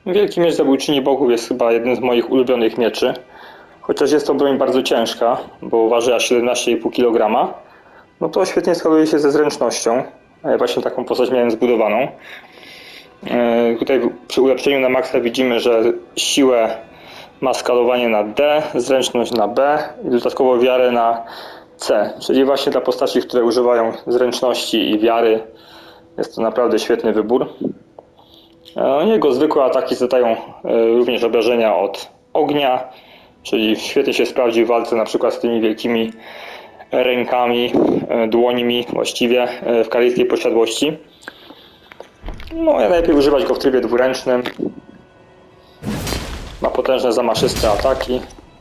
Wielki miecz zabójczyni bogów jest chyba jednym z moich ulubionych mieczy. Chociaż jest to broń bardzo ciężka, bo waży aż 17,5 kg, no to świetnie skaluje się ze zręcznością. Ja właśnie taką postać miałem zbudowaną. Tutaj przy ulepszeniu na maksa widzimy, że siłę ma skalowanie na D, zręczność na B i dodatkowo wiarę na C. Czyli właśnie dla postaci, które używają zręczności i wiary, jest to naprawdę świetny wybór. Jego zwykłe ataki zadają również obrażenia od ognia, czyli świetnie się sprawdzi w walce na przykład z tymi wielkimi rękami, dłońmi właściwie w karaibskiej posiadłości. No, ja najlepiej używać go w trybie dwuręcznym. Ma potężne zamaszyste ataki.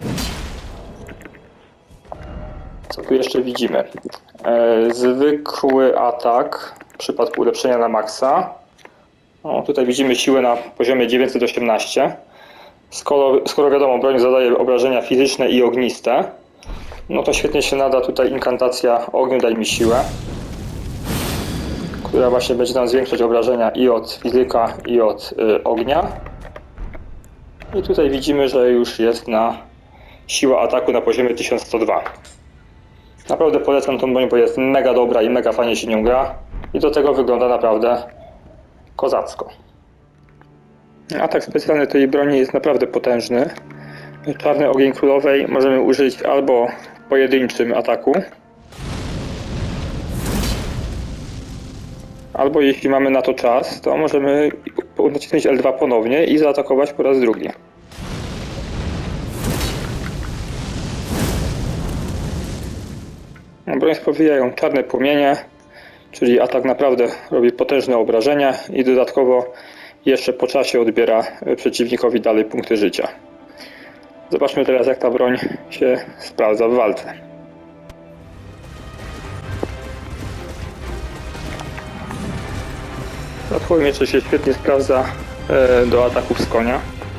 Co tu jeszcze widzimy? Zwykły atak w przypadku ulepszenia na maksa. Tutaj widzimy siłę na poziomie 918. Skoro wiadomo, broń zadaje obrażenia fizyczne i ogniste, no to świetnie się nada tutaj inkantacja ogniu daj mi siłę, która właśnie będzie nam zwiększać obrażenia i od fizyka, i od ognia. I tutaj widzimy, że już jest na siła ataku na poziomie 1102. Naprawdę polecam tą broń, bo jest mega dobra i mega fajnie się nią gra. I do tego wygląda naprawdę kozacko. Atak specjalny tej broni jest naprawdę potężny. Czarny ogień królowej możemy użyć albo w pojedynczym ataku, albo jeśli mamy na to czas, to możemy nacisnąć L2 ponownie i zaatakować po raz drugi. Broń spowija ją czarne płomienie, czyli atak naprawdę robi potężne obrażenia i dodatkowo jeszcze po czasie odbiera przeciwnikowi dalej punkty życia. Zobaczmy teraz, jak ta broń się sprawdza w walce. Dodatkowo miecze się świetnie sprawdza do ataków z konia.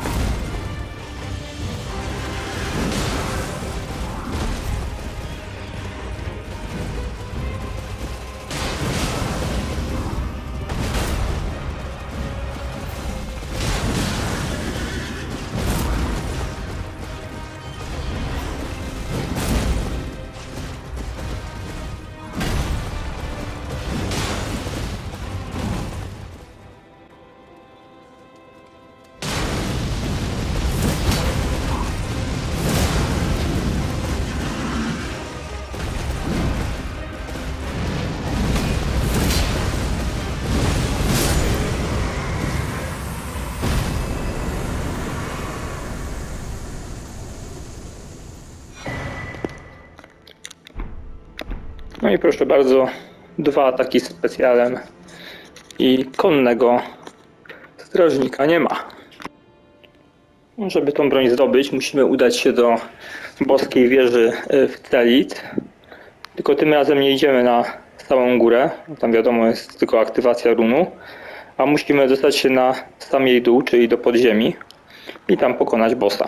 No i proszę bardzo, 2 ataki specjalem i konnego strażnika nie ma. Żeby tą broń zdobyć, musimy udać się do boskiej wieży w Telit. Tylko tym razem nie idziemy na samą górę, tam wiadomo jest tylko aktywacja runu, a musimy dostać się na sam jej dół, czyli do podziemi i tam pokonać bossa.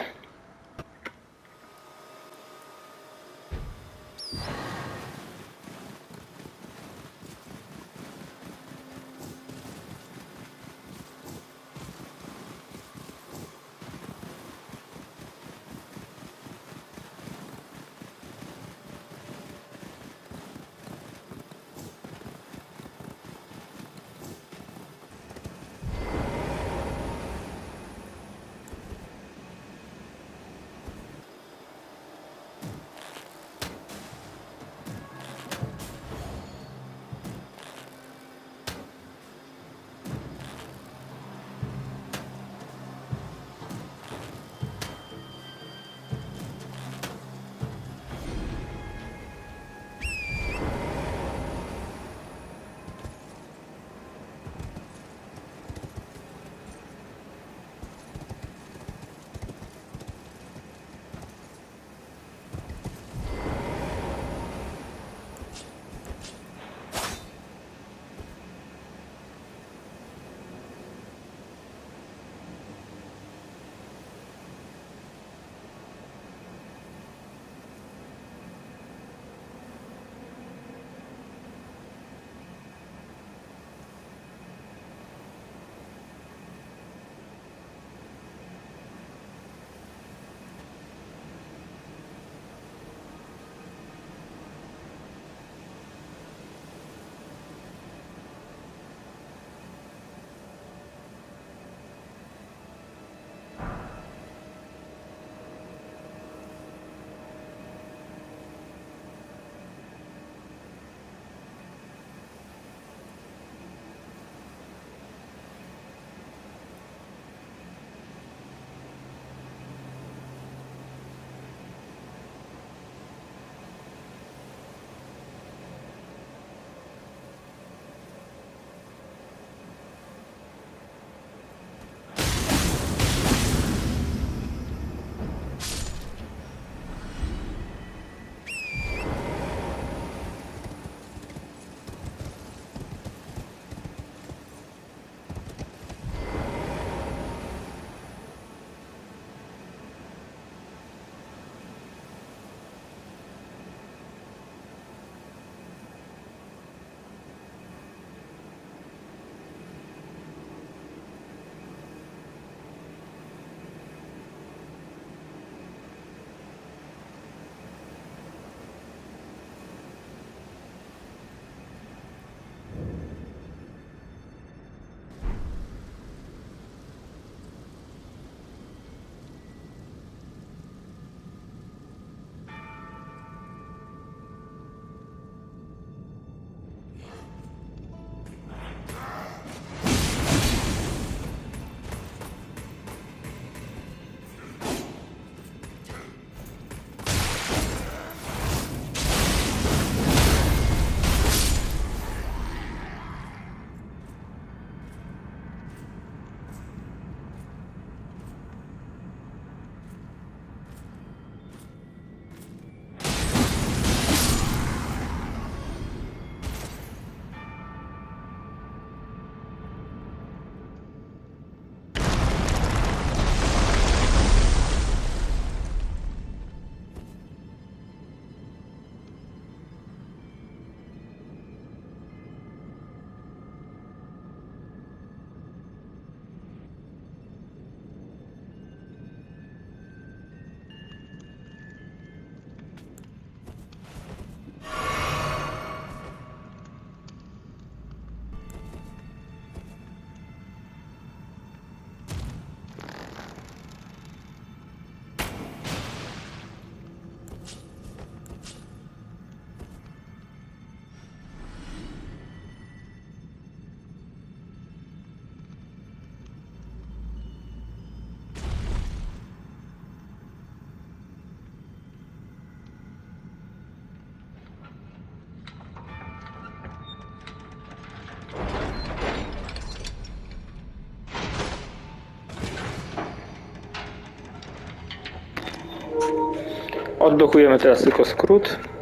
Odblokujemy teraz tylko skrót.